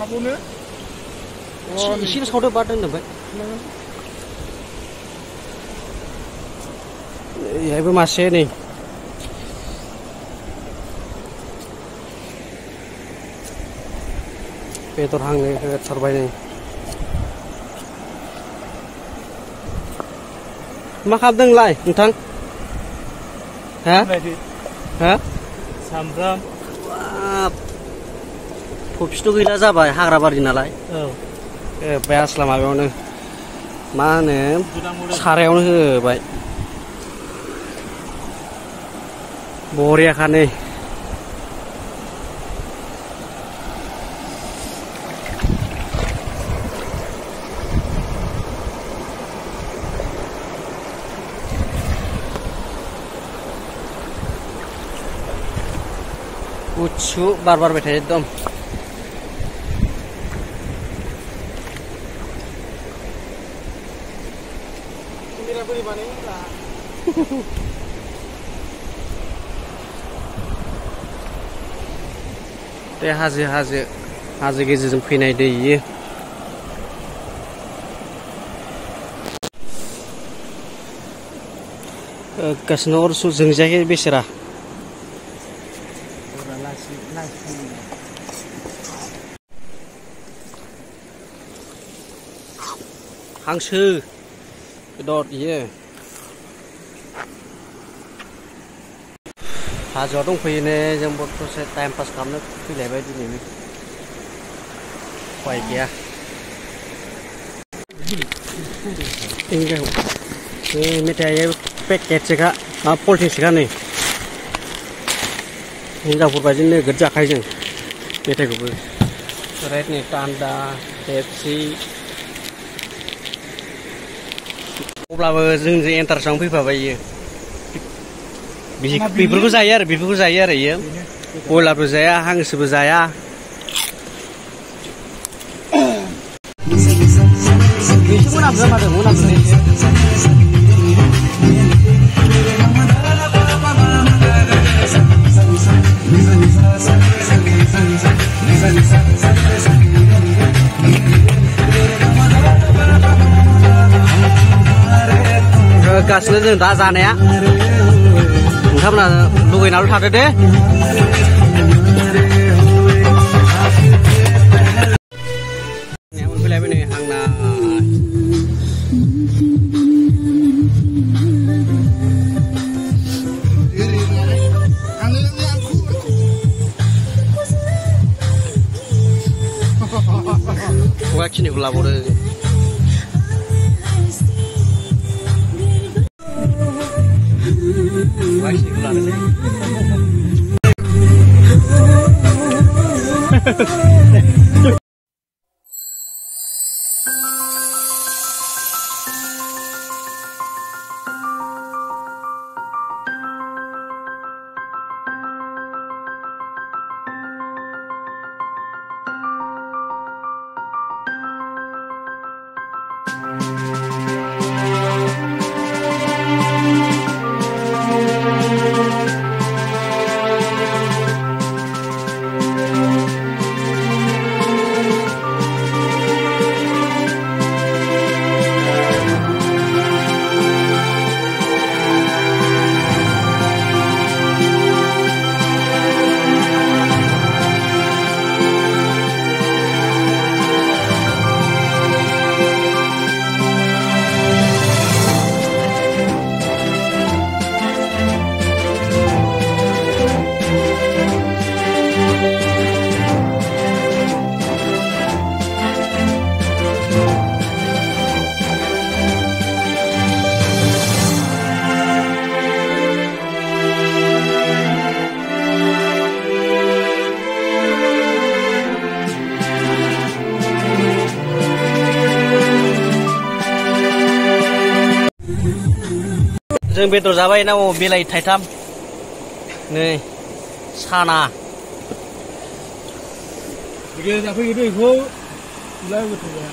Sabunnya? Sini saudara badan nih, ya ibu masih nih. Petor hang nih, terbaik nih. Makadeng lai, entang? Hah? Hah? Sambram. Wah, fokus tuh gila zabai, hagra bari nalai. Beas lama beone, mana? Sareone baik. Boria kan nih. Ucu bar-bar बैठे एकदम ते हाजो गेजेरजों फैनाय दै इयो गासिनो अर जोंजायाखै बेसेरा हांसो दर इयो हाजोआव दंफैयो ने जों दसे टाइम पास खालामनो फैलायबाय दिनैनो उपाय गैया मेथाइया पेकेटसोखा माबा पलिटिक्सखा नै हिनजावफोर बायदि नोगोद जाखायो जों मेथाइखौबो रेड नै टान्डा पेप्सि अब्लाबो जोंजों एन्टारेस्टआवनो फैफाबाय इयो बेफोरखौ जायो आरो इयो बयलारबो जाया हांसोबो जाया गासिनो जों दा जानाया नोंथांमोना लुगैनाल' थादो दे मोनफैलायबाय नै आंना खुगा खिनिखौ लाबावदो जों बेदर जाबाय ना बिलाइ थाइथाम नै साना Dia tak pergi dia go. Mulai betul ya.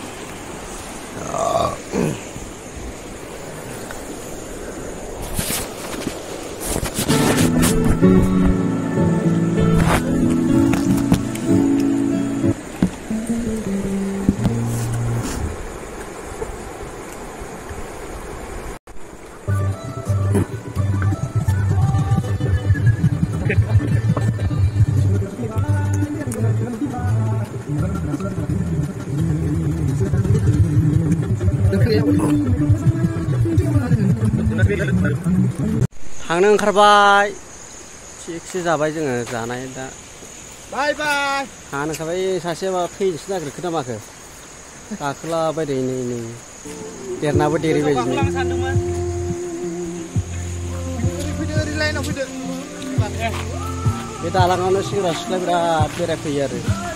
थांनो ओंखारबाय थिगसे जाबाय जोङो जानाय दा बाय बाय थांनो ओंखारबाय सासेया थैनोसो नागिरखो ना माखो गाखोलाबायदों नै देरनाबो देरैबायदिनो बे दालाङावनो सेंग्रा सिख्ला बिराद बेरायफैयो आरो